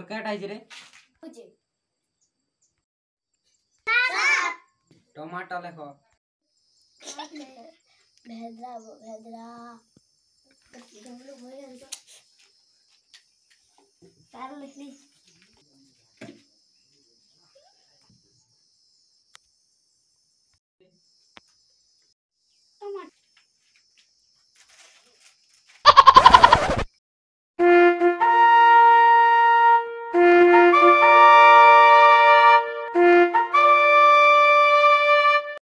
केटा है रे टमाटर लिखो भेद्रा भेद्रा तार लिख ली